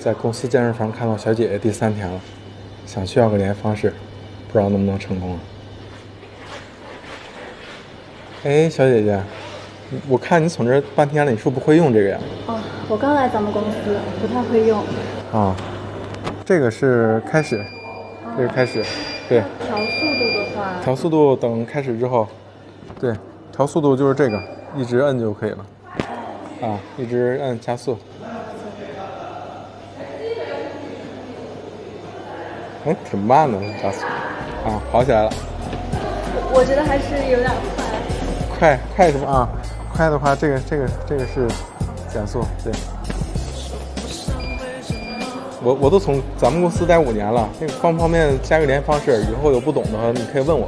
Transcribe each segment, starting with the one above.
在公司健身房看到小姐姐第3天了，想去要个联系方式，不知道能不能成功啊？哎，小姐姐，我看你从这半天了，你是不会用这个呀？ 哦，我刚来咱们公司，不太会用。 啊，这个是开始，这个开始，对。 调速度的话， 调速度等开始之后，对，调速度就是这个，一直摁就可以了。啊，一直摁加速。哎，挺慢的加速。啊，跑起来了。 我觉得还是有点快。 快什么啊？快的话，这个是减速，对。我都从咱们公司待5年了，那个方不方便加个联系方式？以后有不懂的你可以问我。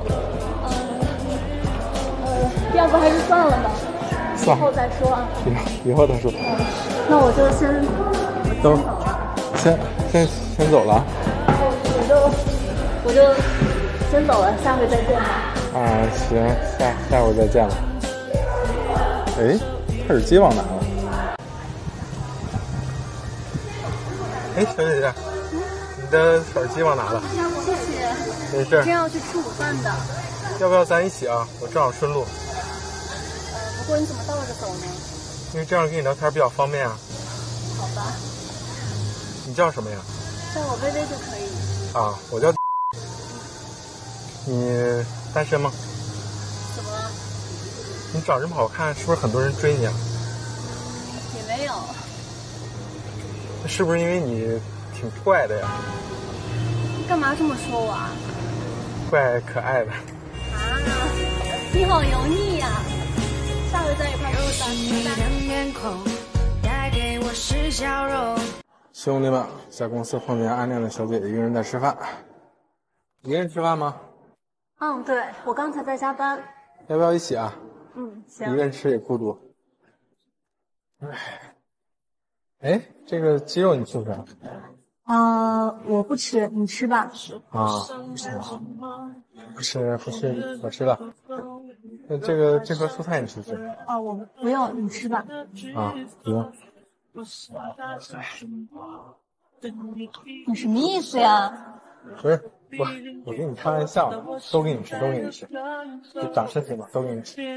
要不还是算了吧， 算了， 以后再说啊。 以后再说。 那我就先走了。 先走了。 我就先走了，下回再见吧。 啊，行，下回再见了。哎，他耳机忘拿了。哎，小姐姐，你的耳机忘拿了。 谢谢。 没事。 今天要去吃午饭的。 要不要咱一起啊？我正好顺路。 不过你怎么倒着走呢？ 因为这样跟你聊天比较方便啊。 好吧。 你叫什么呀？ 叫我微微就可以。 啊，我叫。你单身吗？ 怎么了？ 你长这么好看，是不是很多人追你啊？ 也没有。 是不是因为你挺怪的呀？ 干嘛这么说我啊？ 怪可爱的。 啊，你好油腻呀！下回在一块吃饭。 兄弟们，在公司碰见暗恋的小姐姐一个人在吃饭。一个人吃饭吗？ 嗯，对，我刚才在加班。 要不要一起啊？ 行。 一个人吃也孤独。哎，这个鸡肉你吃不吃？ 我不吃，你吃吧。 啊，不吃，我吃了。那这盒蔬菜你吃不吃？ 我不用，你吃吧。 啊，不用。 你什么意思呀？ 不是，我跟你开玩笑，都给你吃，就长身体嘛，都给你吃。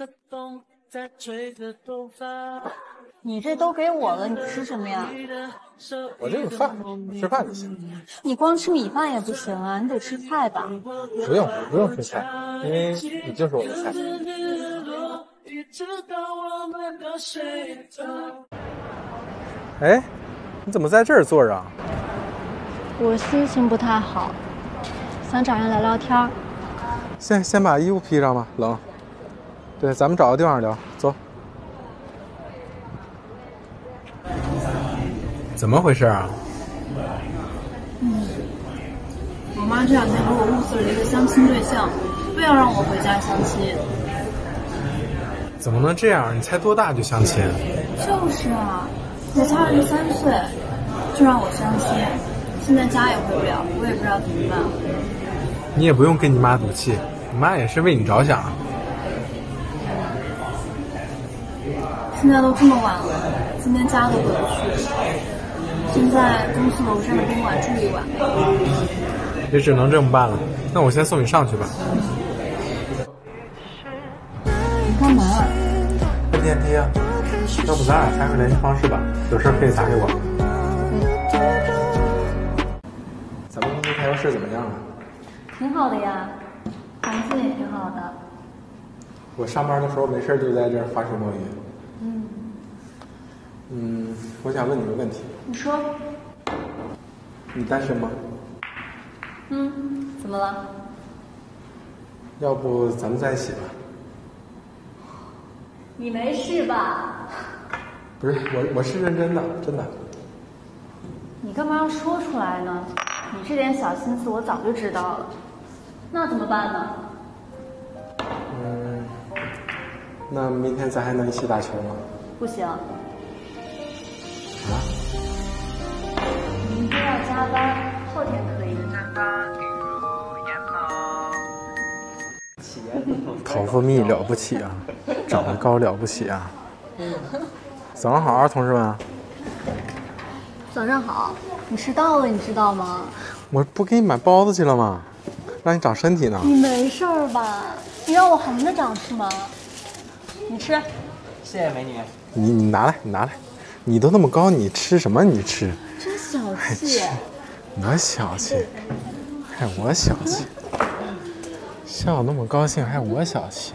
你这都给我了，你吃什么呀？ 我这个饭，吃饭就行。 你光吃米饭也不行啊，你得吃菜吧？ 不用吃菜，因为你就是我的菜。哎，你怎么在这儿坐着啊？ 我心情不太好，想找人聊聊天。 先把衣服披上吧，冷。对，咱们找个地方聊，走。怎么回事啊？ 我妈这2天给我物色了一个相亲对象，非要让我回家相亲。 怎么能这样？你才多大就相亲？ 就是啊，我才23岁，就让我相亲，现在家也回不了，我也不知道怎么办。 你也不用跟你妈赌气，你妈也是为你着想。 现在都这么晚了，今天家都回不去，先在公司楼上的宾馆住一晚。 也只能这么办了，那我先送你上去吧。 你干嘛？ 按电梯啊，要不咱俩加个联系方式吧，有事可以打给我。咱们公司开会室怎么样啊？ 挺好的呀，环境也挺好的。 我上班的时候没事就在这儿划水摸鱼。我想问你个问题。 你说。 你单身吗？ 怎么了？ 要不咱们在一起吧？ 你没事吧？ 不是，我是认真的，真的。 你干嘛要说出来呢？你这点小心思我早就知道了。那怎么办呢？ 那明天咱还能一起打球吗？ 不行。 啊？ 明天要加班，后天可以。 陶富蜜了不起啊，长得高了不起啊。早上好啊，同志们。 早上好，你迟到了，你知道吗？ 我不给你买包子去了吗？让你长身体呢。 你没事儿吧？你让我横着长是吗？你吃。 谢谢美女。 你拿来，你拿来。你都那么高，你吃什么？你吃。 真小气。 我小气，还我小气。笑那么高兴，还我小气。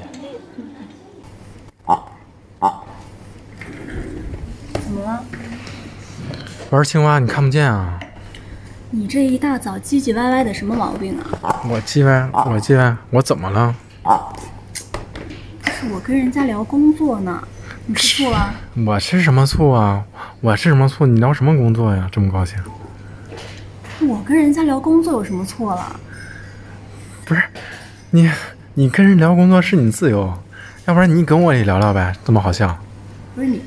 怎么了？ 玩青蛙你看不见啊？ 你这一大早唧唧歪歪的什么毛病啊？ 我唧歪，我怎么了？ 是我跟人家聊工作呢，你吃醋了？ 我吃什么醋啊？我吃什么醋？你聊什么工作呀？这么高兴？ 我跟人家聊工作有什么错了？ 不是，你跟人聊工作是你自由，要不然你跟我也聊聊呗，这么好笑。 不是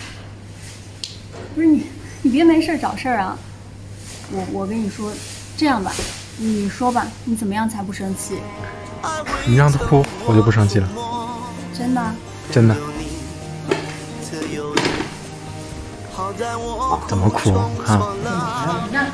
你别没事找事儿啊！我跟你说，这样吧，你说吧，你怎么样才不生气？ 你让他哭，我就不生气了。 真的？ 真的。怎么哭啊？ 你看。